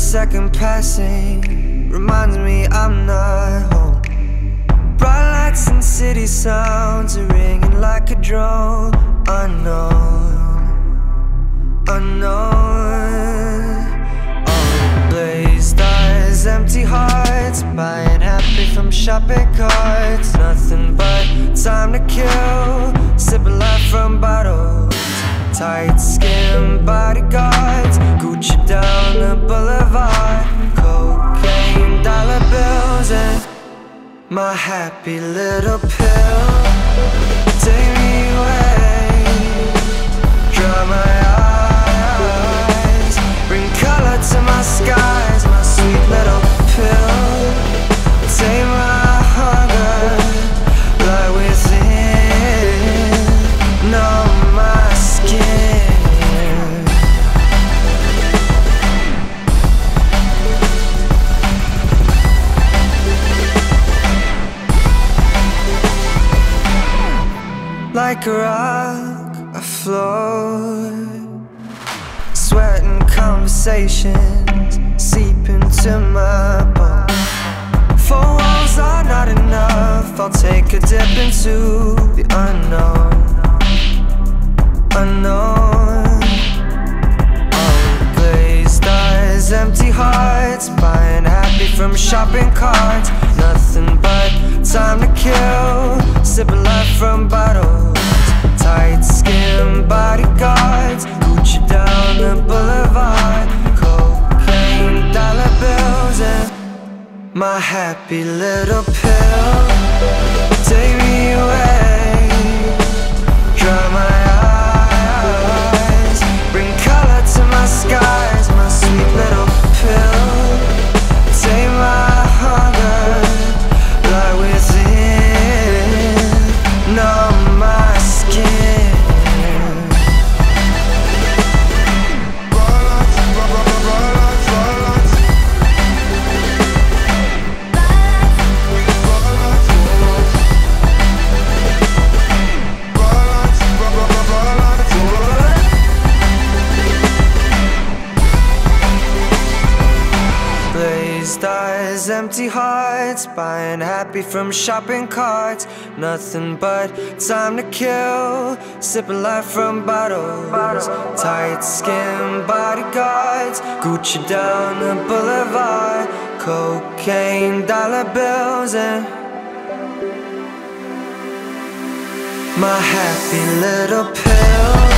second passing reminds me I'm not home. Bright lights and city sounds are ringing like a drone. Unknown, unknown. All blazed eyes, empty hearts, buying happy from shopping carts. Nothing but time to kill, sipping life from bottles. Tight skin bodyguards, Gucci down the boulevard. Cocaine, dollar bills, and my happy little pill. Take me away, dry my eyes, bring color to my skies. My sweet little pill, take my hunger, lie within, numb my skin. Like a rock, I float, sweating conversations seep into my bones. Four walls are not enough, I'll take a dip into the unknown, unknown. All glazed eyes, empty hearts, buying happy from shopping carts. Nothing but time to kill, sipping life from bottles. Tight skin bodyguards, Gucci down the boulevard. Cocaine, dollar bills, and my happy little pill. Take me away, dry my eyes, bring color to my skies. My sweet little pill, take my hunger, lie within, numb my skin. Eyes, empty hearts, buying happy from shopping carts. Nothing but time to kill, sipping life from bottles. Tight skin bodyguards, Gucci down the boulevard. Cocaine, dollar bills, and my happy little pill.